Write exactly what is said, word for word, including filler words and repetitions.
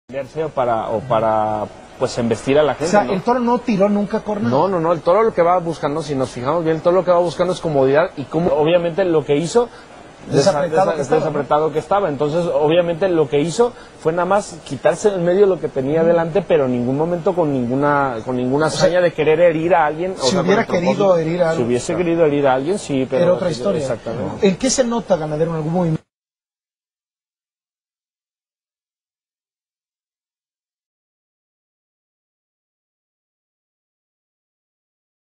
O para, o para pues embestir a la gente. O sea, ¿no? el toro no tiró nunca corna. No, no, no, el toro lo que va buscando, si nos fijamos bien, el toro lo que va buscando es comodidad y como obviamente lo que hizo desapretado, desa, que, estaba, desapretado ¿no? que estaba, entonces obviamente lo que hizo fue nada más quitarse del medio lo que tenía mm. delante, pero en ningún momento con ninguna con ninguna hazaña o sea, de querer herir a alguien. Si o sea, hubiera querido herir a alguien. Si hubiese claro. querido herir a alguien, sí, pero... Era otra historia. Exactamente. ¿En qué se nota, Ganadero, en algún movimiento?